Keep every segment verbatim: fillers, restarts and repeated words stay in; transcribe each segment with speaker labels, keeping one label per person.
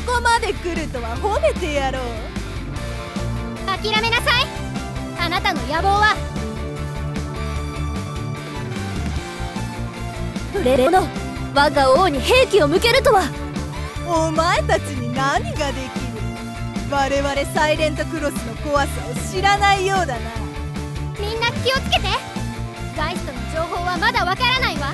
Speaker 1: こまで来るとは褒めてやろう。
Speaker 2: 諦めなさい。あなたの野望は無礼者。我が王に兵器を向けるとは。
Speaker 1: お前たちに何ができる。我々サイレントクロスの怖さを知らないようだな。
Speaker 2: みんな気をつけて。ガイストの情報はまだわからないわ。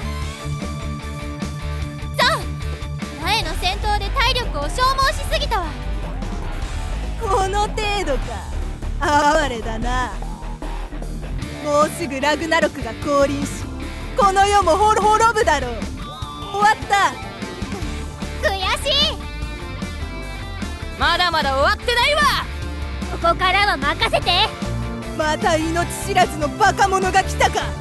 Speaker 2: そう前の戦闘で体力を消耗しすぎたわ。
Speaker 1: この程度か。哀れだな。もうすぐラグナロクが降臨し、この世も滅ぶだろう。終わった。
Speaker 2: 悔しい。
Speaker 3: まだまだ終わってないわ。
Speaker 2: ここからは任せて。
Speaker 1: また命知らずのバカ者が来たか。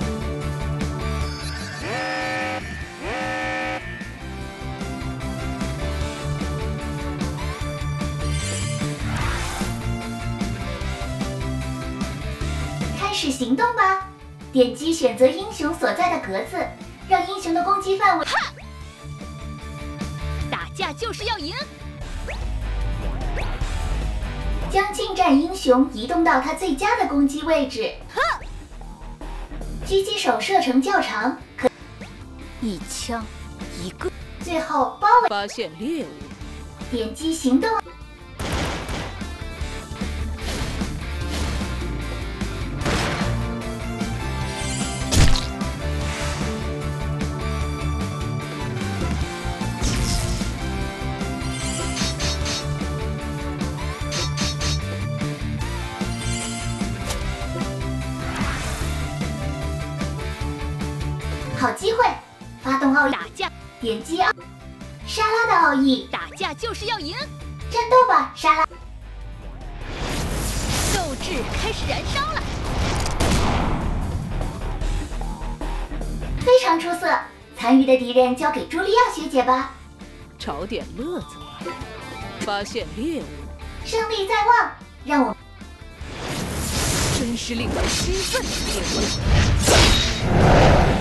Speaker 4: 开始行动吧！点击选择英雄所在的格子，让英雄的攻击范围。
Speaker 2: 打架就是要赢。
Speaker 4: 将近战英雄移动到他最佳的攻击位置。狙击手射程较长，可
Speaker 2: 一枪一个。
Speaker 4: 最后包围。
Speaker 3: 发现猎物。
Speaker 4: 点击行动。好机会，发动奥义
Speaker 2: 打架，
Speaker 4: 点击奥莎拉的奥义，
Speaker 2: 打架就是要赢。
Speaker 4: 战斗吧，莎拉！
Speaker 2: 斗志开始燃烧了，
Speaker 4: 非常出色。残余的敌人交给茱莉亚学姐吧。
Speaker 3: 找点乐子吧。发现猎物，
Speaker 4: 胜利在望，让我
Speaker 3: 真是令人兴奋的猎物。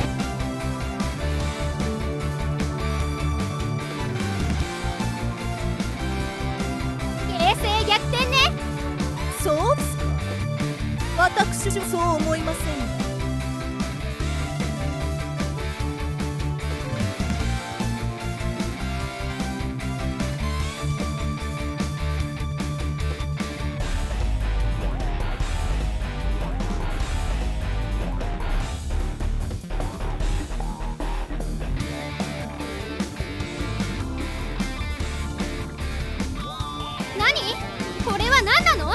Speaker 1: そうですか。私はそう思いませんが。
Speaker 2: 何？これは何なの？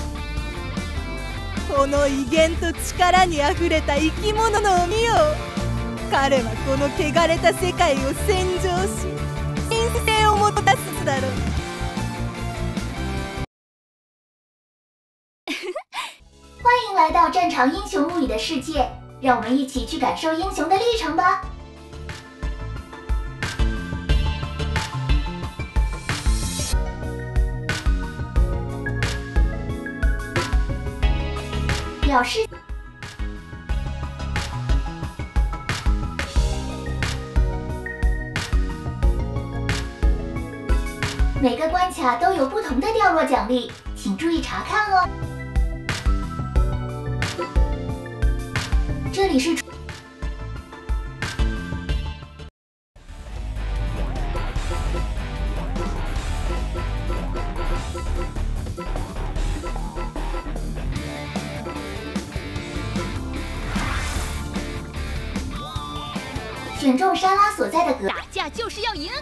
Speaker 1: この威厳と力にあふれた生き物の海よ。彼はこの汚れた世界を洗浄し、神聖をもたらすだろう。
Speaker 4: 欢迎来到战场英雄物语的世界，让我们一起去感受英雄的历程吧。表示每个关卡都有不同的掉落奖励，请注意查看哦。这里是选中莎拉所在的格，
Speaker 2: 打架就是要赢。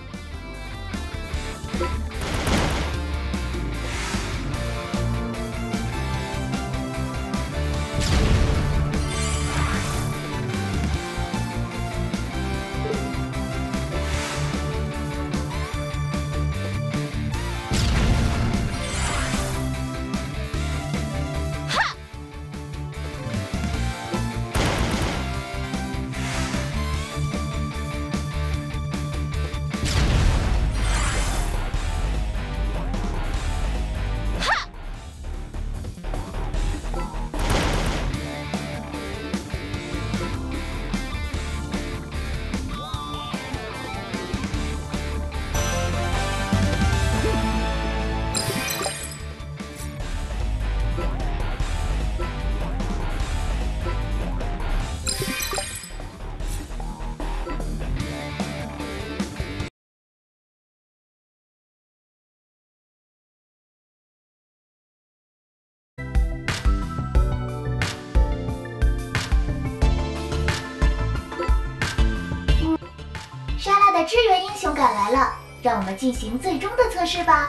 Speaker 4: 莎拉的支援英雄赶来了，让我们进行最终的测试吧。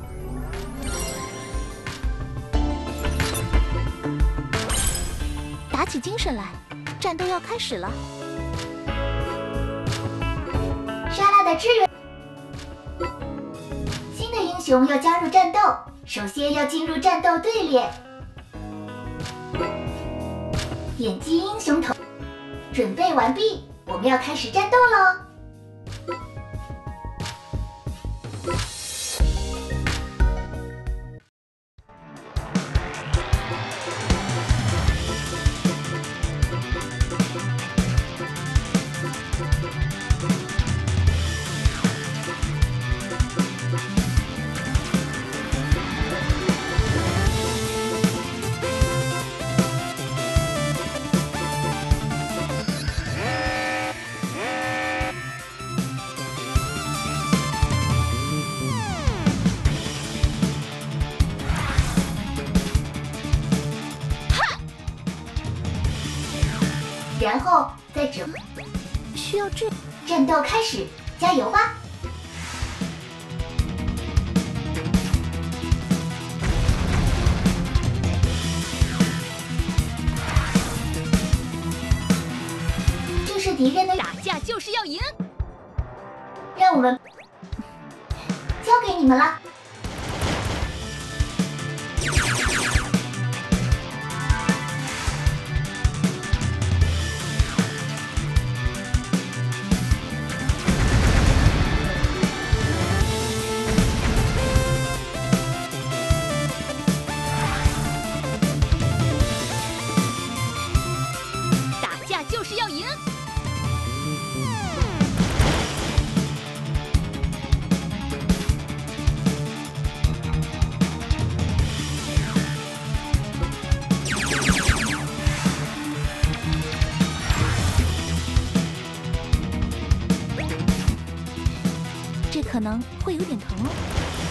Speaker 5: 打起精神来，战斗要开始了。
Speaker 4: 莎拉的支援，新的英雄要加入战斗，首先要进入战斗队列。点击英雄头，准备完毕，我们要开始战斗喽！然后再指
Speaker 5: 需要这
Speaker 4: 战斗开始，加油吧！这是敌人的，
Speaker 2: 打架就是要赢。
Speaker 4: 让我们交给你们了。
Speaker 2: 就是要赢！
Speaker 5: 这可能会有点疼哦。